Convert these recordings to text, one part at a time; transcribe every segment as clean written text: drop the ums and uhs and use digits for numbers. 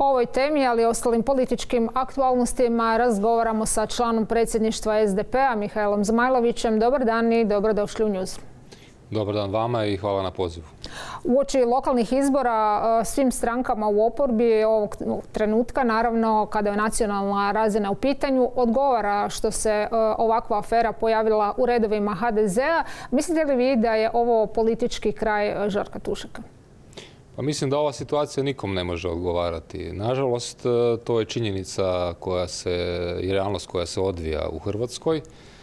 O ovoj temi, ali i ostalim političkim aktualnostima razgovaramo sa članom predsjedništva SDP-a Mihaelom Zmajlovićem. Dobar dan i dobrodošli u News. Dobar dan vama i hvala na pozivu. Uoči lokalnih izbora svim strankama u oporbi ovog trenutka, naravno kada je nacionalna razina u pitanju, odgovara što se ovakva afera pojavila u redovima HDZ-a. Mislite li vi da je ovo politički kraj Žarka Tušeka? Pa mislim da ova situacija nikom ne može odgovarati. Nažalost, to je činjenica i realnost koja se odvija u Hrvatskoj.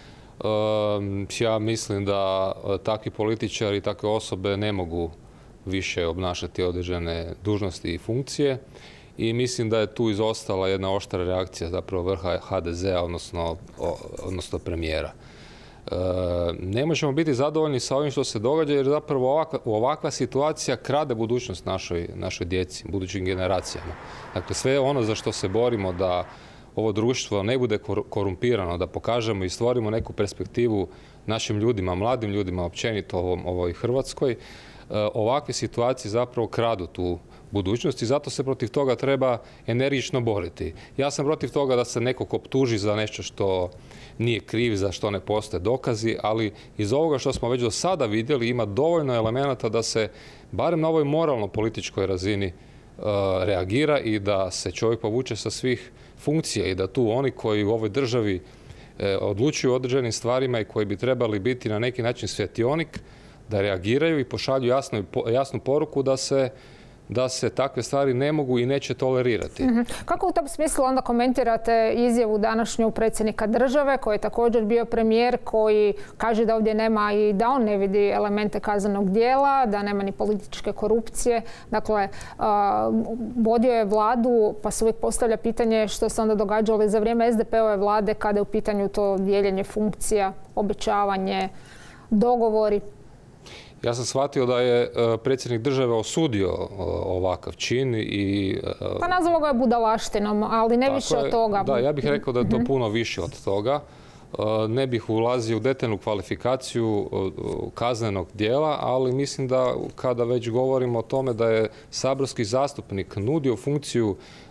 Ja mislim da takvi političari i takve osobe ne mogu više obnašati određene dužnosti i funkcije i mislim da je tu izostala jedna oštra reakcija zapravo vrha HDZ-a, odnosno premijera. Ne možemo biti zadovoljni sa ovim što se događa jer zapravo ovakva situacija krade budućnost našoj djeci, budućim generacijama. Dakle, sve ono za što se borimo da ovo društvo ne bude korumpirano, da pokažemo i stvorimo neku perspektivu našim ljudima, mladim ljudima općenito ovoj Hrvatskoj, ovakve situacije zapravo kradu tu budućnost i zato se protiv toga treba energično boriti. Ja sam protiv toga da se nekog optuži za nešto što nije kriv, za što ne postoje dokazi, ali iz ovoga što smo već do sada vidjeli ima dovoljno elemenata da se barem na ovoj moralno-političkoj razini reagira i da se čovjek povuče sa svih funkcija i da tu oni koji u ovoj državi odlučuju o određenim stvarima i koji bi trebali biti na neki način svjetionik, da reagiraju i pošalju jasnu poruku da se takve stvari ne mogu i neće tolerirati. Kako u tom smislu onda komentirate izjavu današnju predsjednika države, koji je također bio premijer, koji kaže da ovdje nema i da on ne vidi elemente kaznenog djela, da nema ni političke korupcije. Dakle, vodio je vladu, pa se uvijek postavlja pitanje što se onda događalo za vrijeme SDP-ove vlade kada je u pitanju to dijeljenje funkcija, obećavanje, dogovori. Ja sam shvatio da je predsjednik države osudio ovakav čin i... Pa nazvao ga je budalaštinom, ali ne više od toga. Da, ja bih rekao da je to puno više od toga. Ne bih ulazio u detaljnu kvalifikaciju kaznenog djela, ali mislim da kada već govorimo o tome da je saborski zastupnik nudio funkciju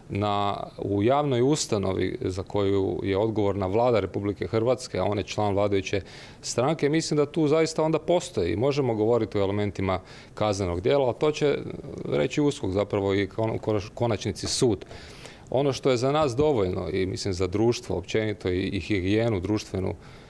u javnoj ustanovi za koju je odgovorna Vlada Republike Hrvatske, a on je član vladajuće stranke, mislim da tu zaista onda postoji i možemo govoriti o elementima kaznenog djela, a to će reći USKOK zapravo i u konačnici sud. Ono što je za nas dovoljno i mislim za društvo općenito i higijenu društvenu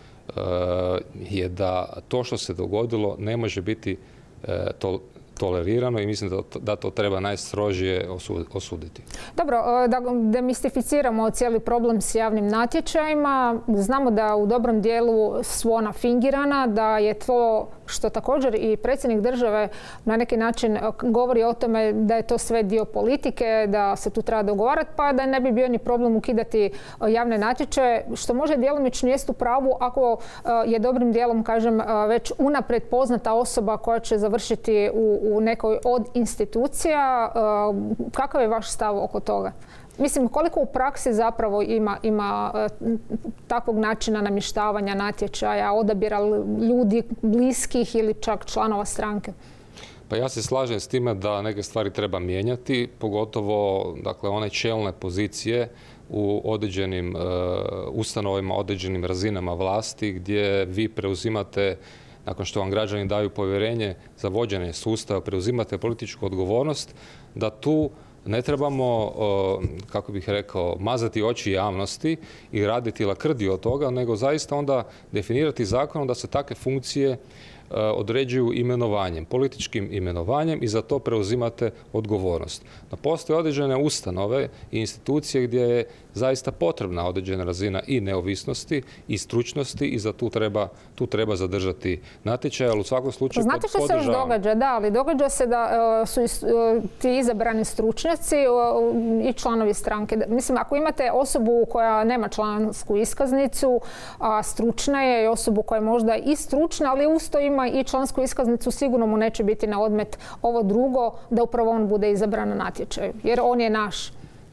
je da to što se dogodilo ne može biti tolerirano i mislim da to treba najstrožije osuditi. Dobro, da demistificiramo cijeli problem s javnim natječajima. Znamo da u dobrom dijelu su ona fingirana, da je to što također i predsjednik države na neki način govori o tome da je to sve dio politike, da se tu treba dogovarati, pa da ne bi bio ni problem ukidati javne natječaje, što može djelomično jest u pravu ako je dobrim dijelom, kažem, već unaprijed poznata osoba koja će završiti u nekoj od institucija. Kakav je vaš stav oko toga? Mislim, koliko u praksi zapravo ima takvog načina namještavanja natječaja, odabira ljudi bliskih ili čak članova stranke? Pa ja se slažem s time da neke stvari treba mijenjati, pogotovo dakle, one čelne pozicije u određenim ustanovima, određenim razinama vlasti gdje vi preuzimate, nakon što vam građani daju povjerenje za vođenje sustava, preuzimate političku odgovornost, da tu ne trebamo, kako bih rekao, mazati oči javnosti i raditi lakrdiju od toga, nego zaista onda definirati zakonom da se takve funkcije određuju imenovanjem, političkim imenovanjem i za to preuzimate odgovornost. No, postoje određene ustanove i institucije gdje je zaista potrebna određena razina i neovisnosti i stručnosti i za tu treba zadržati natječaj, ali u svakom slučaju znate što se još događa? Da, ali događa se da su ti izabrani stručnjaci i članovi stranke. Mislim, ako imate osobu koja nema člansku iskaznicu, a stručna je, i osobu koja je možda i stručna, ali usto ima i člansku iskaznicu, sigurno mu neće biti na odmet ovo drugo, da upravo on bude izabran na natječaju, jer on je naš.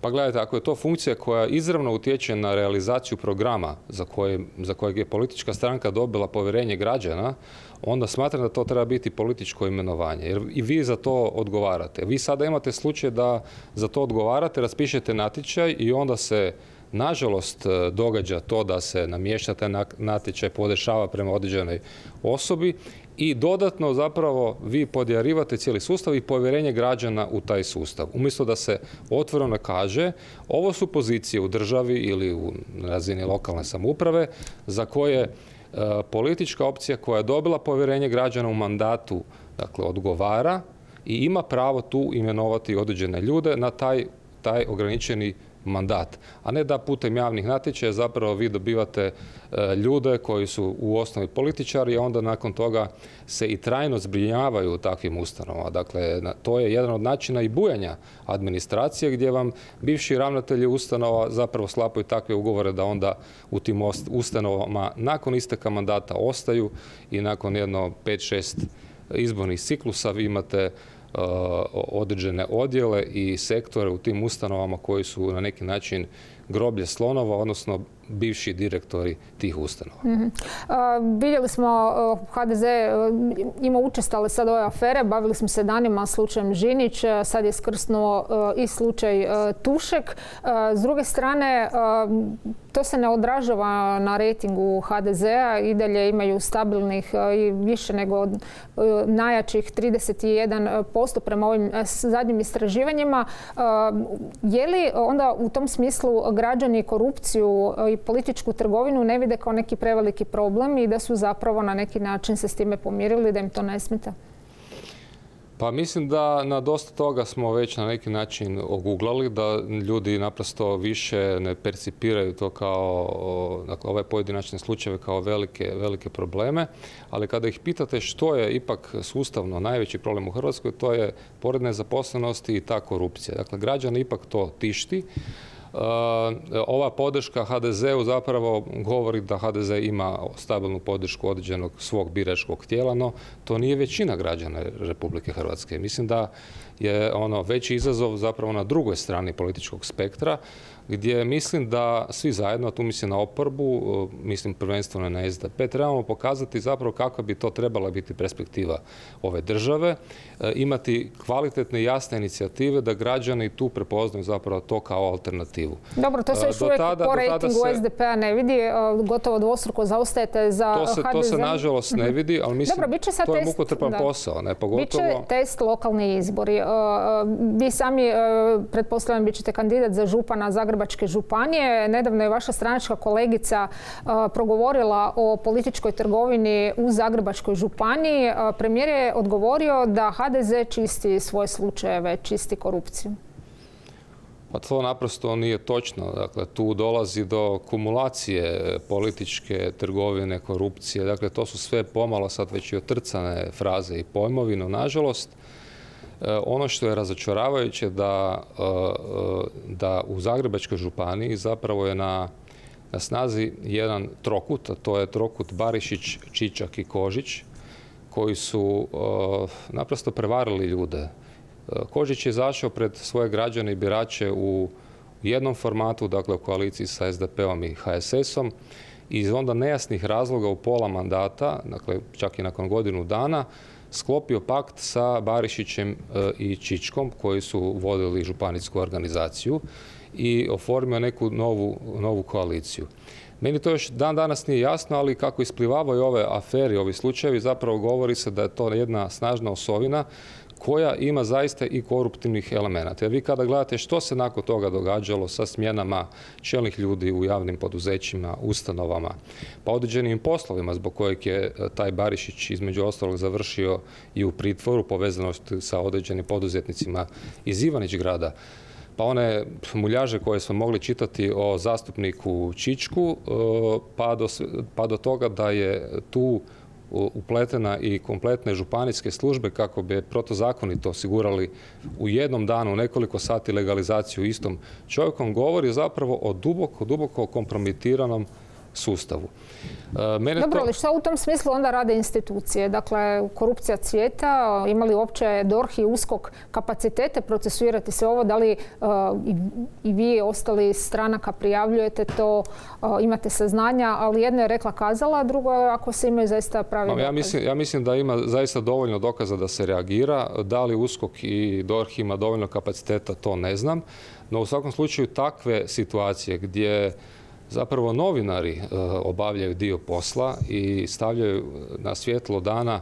Pa gledajte, ako je to funkcija koja izravno utječe na realizaciju programa za kojeg je politička stranka dobila povjerenje građana, onda smatram da to treba biti političko imenovanje. Jer i vi za to odgovarate. Vi sada imate slučaj da za to odgovarate, raspišete natječaj i onda se nažalost događa to da se namješta taj natječaj, podešava prema određenoj osobi i dodatno zapravo vi podjarivate cijeli sustav i povjerenje građana u taj sustav. Umjesto da se otvoreno kaže ovo su pozicije u državi ili u razini lokalne samouprave za koje politička opcija koja je dobila povjerenje građana u mandatu, dakle, odgovara i ima pravo tu imenovati određene ljude na taj ograničeni mandat, a ne da putem javnih natječaja zapravo vi dobivate ljude koji su u osnovi političari, a onda nakon toga se i trajno zbrinjavaju u takvim ustanovama. Dakle, to je jedan od načina i bujanja administracije gdje vam bivši ravnatelji ustanova zapravo sklapaju takve ugovore da onda u tim ustanovama nakon isteka mandata ostaju i nakon jedno 5-6 izbornih ciklusa vi imate određene odjele i sektore u tim ustanovama koji su na neki način groblje slonova, odnosno bivši direktori tih ustanova. Vidjeli smo HDZ ima učestale sad ove afere, bavili smo se danima slučajem Žinić, sad je skrsnuo i slučaj Tušek. S druge strane, to se ne odražava na rejtingu HDZ-a, i dalje imaju stabilnih i više nego najjačih 31% prema ovim zadnjim istraživanjima. Je li onda u tom smislu građani korupciju i političku trgovinu ne vide kao neki preveliki problem i da su zapravo na neki način se s time pomirili, da im to ne smeta? Pa mislim da na dosta toga smo već na neki način oguglali, da ljudi naprosto više ne percipiraju to kao, dakle, ove pojedinačne slučajeve kao velike probleme, ali kada ih pitate što je ipak sustavno najveći problem u Hrvatskoj, to je pored nezaposlenosti i ta korupcija. Dakle, građane ipak to tišti. Ova podrška HDZ-u zapravo govori da HDZ ima stabilnu podršku određenog svog biračkog tijela, no to nije većina građana Republike Hrvatske. Mislim da je veći izazov zapravo na drugoj strani političkog spektra, gdje mislim da svi zajedno, a tu mislim na oporbu, mislim prvenstveno na SDP, trebamo pokazati zapravo kakva bi to trebala biti perspektiva ove države, imati kvalitetne i jasne inicijative da građani tu prepoznaju zapravo to kao alternativu. Dobro, to se još uvijek po rejtingu SDP-a ne vidi, gotovo dvostruko zaostajete za HDZ. To se nažalost ne vidi, ali mislim to je mukotrpan posao. Biće test lokalni izbori. Vi sami, pretpostavljam, bit ćete kandidat za župana Zagrebačke županije. Nedavno je vaša stranačka kolegica progovorila o političkoj trgovini u Zagrebačkoj županiji. Premijer je odgovorio da HDZ čisti svoje slučajeve, čisti korupciju. Pa to naprosto nije točno. Dakle, tu dolazi do kumulacije političke trgovine, korupcije. Dakle, to su sve pomalo sad već i otrcane fraze i pojmovi, no nažalost ono što je razočaravajuće da u Zagrebačkoj županiji zapravo je na snazi jedan trokut, a to je trokut Barišić, Čičak i Kožić, koji su naprosto prevarili ljude. Kožić je izašao pred svoje građane i birače u jednom formatu, dakle u koaliciji sa SDP-om i HSS-om, i iz onda nejasnih razloga u pola mandata, dakle čak i nakon godinu dana, sklopio pakt sa Barišićem i Čičkom, koji su vodili županijsku organizaciju, i oformio neku novu koaliciju. Meni to još dan danas nije jasno, ali kako isplivavaju ove afere, ovi slučajevi, zapravo govori se da je to jedna snažna osovina koja ima zaista i koruptivnih elemenata. Jer vi kada gledate što se nakon toga događalo sa smjenama čelnih ljudi u javnim poduzećima, ustanovama, pa određenim poslovima zbog kojeg je taj Barišić između ostalog završio i u pritvoru, povezanosti sa određenim poduzetnicima iz Ivanić grada, pa muljaže koje smo mogli čitati o zastupniku Čičku, pa do toga da je tu upletena i kompletne županijske službe kako bi protuzakonito osigurali u jednom danu nekoliko sati legalizaciju istom čovjekom, govori zapravo o duboko kompromitiranom sustavu. Dobro, ali što u tom smislu onda rade institucije? Dakle, korupcija cvijeta, ima li uopće DORH i USKOK kapacitete procesuirati sve ovo? Da li i vi ostali stranaka prijavljujete to, imate saznanja, ali jedna je rekla kazala, a drugo je ako se imaju zaista pravi dokazi. Ja mislim da ima zaista dovoljno dokaza da se reagira. Da li USKOK i DORH ima dovoljno kapaciteta, to ne znam. No u svakom slučaju takve situacije gdje zapravo novinari obavljaju dio posla i stavljaju na svjetlo dana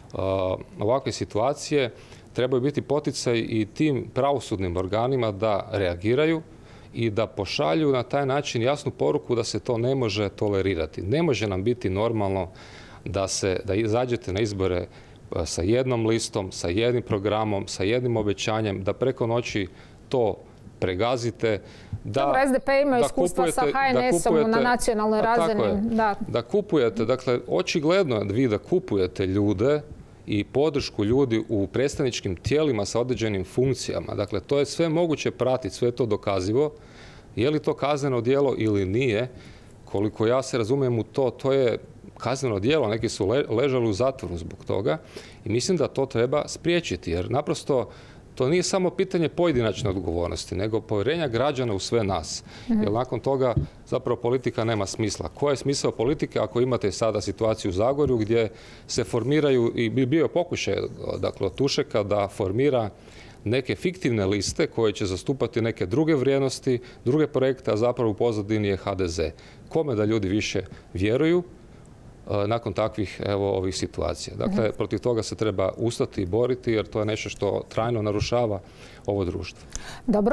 ovakve situacije, trebaju biti poticaj i tim pravosudnim organima da reagiraju i da pošalju na taj način jasnu poruku da se to ne može tolerirati. Ne može nam biti normalno da izađete na izbore sa jednom listom, sa jednim programom, sa jednim obećanjem, da preko noći to pregazite. Dobro, SDP ima iskustva sa HNS-om na nacionalnoj razini. Da kupujete, dakle, očigledno je vi da kupujete ljude i podršku ljudi u predstavničkim tijelima sa određenim funkcijama. Dakle, to je sve moguće pratiti, sve je to dokazivo. Je li to kazneno djelo ili nije? Koliko ja se razumijem u to, to je kazneno djelo. Neki su ležali u zatvoru zbog toga i mislim da to treba spriječiti, jer naprosto to nije samo pitanje pojedinačne odgovornosti, nego povjerenja građana u sve nas. Jer nakon toga zapravo politika nema smisla. Koji je smisao politike ako imate sada situaciju u Zagorju gdje se formiraju, i bio je pokušaj, dakle, od Tušeka da formira neke fiktivne liste koje će zastupati neke druge vrijednosti, druge projekte, a zapravo u pozadini je HDZ. Kome da ljudi više vjeruju nakon takvih ovih situacija. Dakle, protiv toga se treba ustati i boriti, jer to je nešto što trajno narušava ovo društvo. Dobro,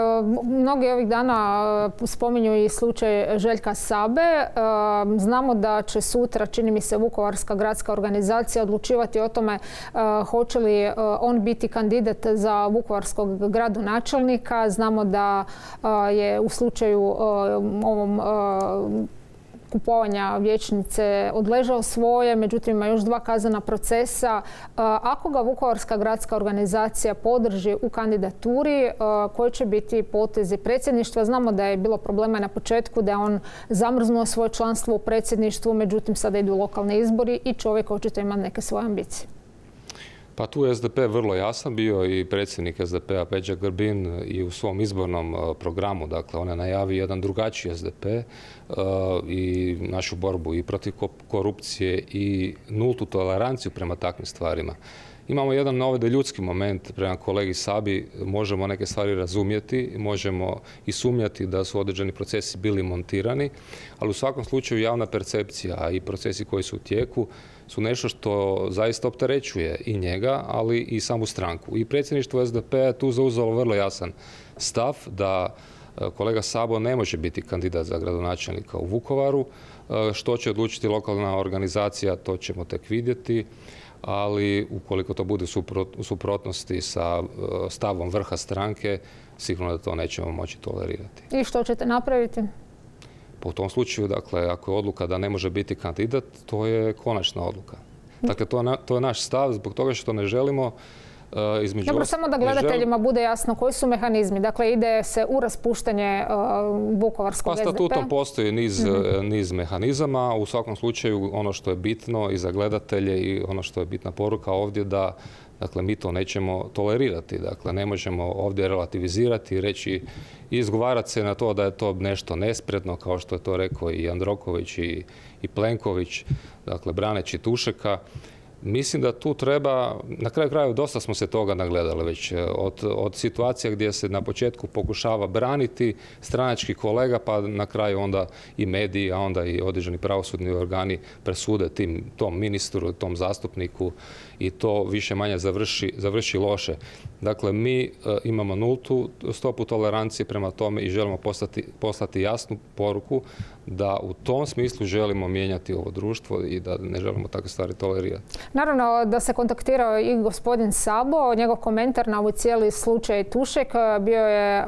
mnogi ovih dana spominju i slučaj Željka Sabe. Znamo da će sutra, čini mi se, Vukovarska gradska organizacija odlučivati o tome hoće li on biti kandidat za vukovarskog gradonačelnika. Znamo da je u slučaju ovom kupovanja vijećnice odležao svoje, međutim ima još 2 kaznena procesa. Ako ga Vukovarska gradska organizacija podrži u kandidaturi, koji će biti potezi predsjedništva? Znamo da je bilo problema na početku, da je on zamrznuo svoje članstvo u predsjedništvu, međutim sada idu lokalni izbori i čovjek očito ima neke svoje ambicije. Pa tu je SDP vrlo jasan bio i predsjednik SDP-a Peđa Grbin i u svom izbornom programu. Dakle, on je najavio jedan drugačiji SDP i našu borbu i protiv korupcije i nultu toleranciju prema takvim stvarima. Imamo jedan ovdje ljudski moment prema kolegi Sabi, možemo neke stvari razumjeti, možemo i sumnjati da su određeni procesi bili montirani, ali u svakom slučaju javna percepcija i procesi koji su u tijeku su nešto što zaista opterećuje i njega, ali i samu stranku. I predsjedništvo SDP-a je tu zauzelo vrlo jasan stav da kolega Sabo ne može biti kandidat za gradonačelnika u Vukovaru. Što će odlučiti lokalna organizacija, to ćemo tek vidjeti, ali ukoliko to bude u suprotnosti sa stavom vrha stranke, sigurno da to nećemo moći tolerirati. I što ćete napraviti? Po tom slučaju, dakle, ako je odluka da ne može biti kandidat, to je konačna odluka. Dakle, to je naš stav zbog toga što ne želimo Dobro, samo da gledateljima bude jasno koji su mehanizmi. Dakle, ide se u raspuštanje Vukovarskog SDP-a. Pa statutom postoji niz mehanizama. U svakom slučaju, ono što je bitno i za gledatelje i ono što je bitna poruka ovdje da dakle, mi to nećemo tolerirati. Dakle, ne možemo ovdje relativizirati i reći i izgovarati se na to da je to nešto nespretno, kao što je to rekao i Jandroković i Plenković, dakle, braneći Tušeka. Mislim da tu treba, na kraju krajeva dosta smo se toga nagledali već, od situacija gdje se na početku pokušava braniti stranački kolega, pa na kraju onda i mediji, a onda i određeni pravosudni organi presude tom ministru, tom zastupniku i to više manje završi loše. Dakle, mi imamo nultu stopu tolerancije prema tome i želimo poslati jasnu poruku da u tom smislu želimo mijenjati ovo društvo i da ne želimo takve stvari tolerirati. Naravno da se kontaktirao i gospodin Sabo. Njegov komentar na ovaj cijeli slučaj Tušek bio je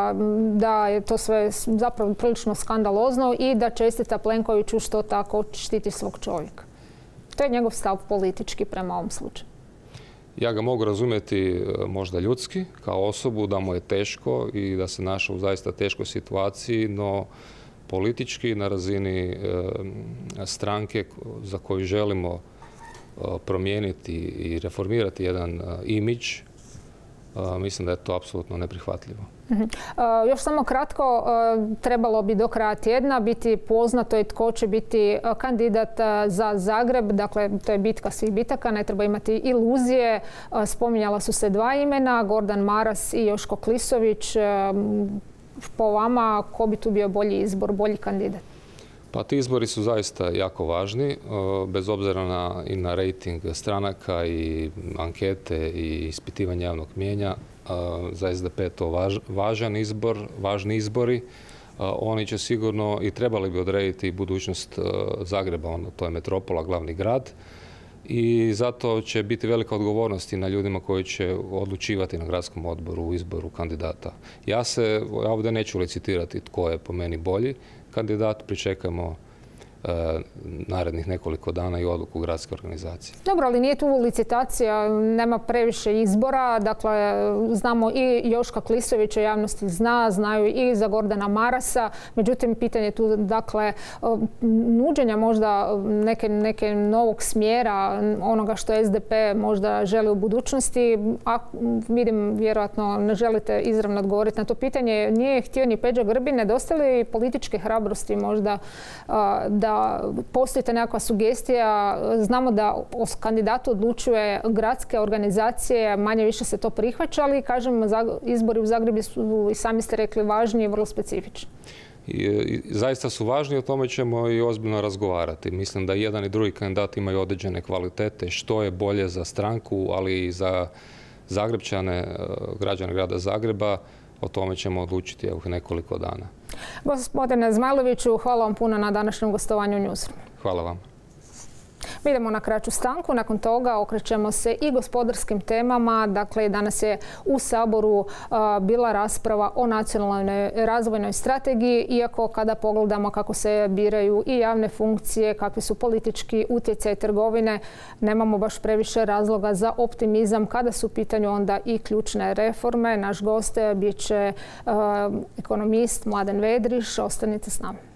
da je to sve zapravo prilično skandalozno i da čestita Plenkoviću što tako štiti svog čovjeka. To je njegov stav politički prema ovom slučaju. Ja ga mogu razumjeti možda ljudski, kao osobu, da mu je teško i da se našao u zaista teškoj situaciji, no politički, na razini stranke za koju želimo promijeniti i reformirati jedan imidž, mislim da je to apsolutno neprihvatljivo. Još samo kratko, trebalo bi do kraja tjedna biti poznato i tko će biti kandidat za Zagreb. Dakle, to je bitka svih bitaka, ne treba imati iluzije. Spominjala su se dva imena, Gordan Maras i Joško Klisović. Po vama, ko bi tu bio bolji izbor, bolji kandidat? Pa ti izbori su zaista jako važni, bez obzira i na rejting stranaka i ankete i ispitivanje javnog mnijenja. Za SDP je to važan izbor, važni izbori. Oni će sigurno i trebali bi odrediti budućnost Zagreba, to je metropola, glavni grad. I zato će biti velika odgovornost i na ljudima koji će odlučivati na gradskom odboru u izboru kandidata. Ja ovdje neću licitirati tko je po meni bolji kandidat, pričekajmo narednih nekoliko dana i odluku gradske organizacije. Dobro, ali nije tu licitacija, nema previše izbora. Dakle, znamo i Joška Klisovića, javnosti znaju i za Gordana Marasa. Međutim, pitanje je tu, dakle, nuđenja možda neke novog smjera, onoga što SDP možda želi u budućnosti. A vidim, vjerojatno ne želite izravno odgovoriti na to pitanje. Nije htio ni Peđa Grbin, nedostaje li političke hrabrosti možda da postoji nekakva sugestija. Znamo da o kandidatu odlučuje gradske organizacije, manje više se to prihvaća, ali kažem, izbori u Zagrebu su, i sami ste rekli, važni i vrlo specifični. Zaista su važni, o tome ćemo i ozbiljno razgovarati. Mislim da jedan i drugi kandidat imaju određene kvalitete, što je bolje za stranku, ali i za Zagrebčane, građane grada Zagreba. O tome ćemo odlučiti u nekoliko dana. Gospodine Zmajloviću, hvala vam puno na današnjem gostovanju u Newsroomu. Hvala vam. Mi idemo na kraću stanku. Nakon toga okrećemo se i gospodarskim temama. Dakle, danas je u Saboru bila rasprava o nacionalnoj razvojnoj strategiji, iako kada pogledamo kako se biraju i javne funkcije, kakvi su politički utjecaj trgovine, nemamo baš previše razloga za optimizam kada su u pitanju onda i ključne reforme. Naš gost bit će ekonomist Mladen Vedriš. Ostanite s nama.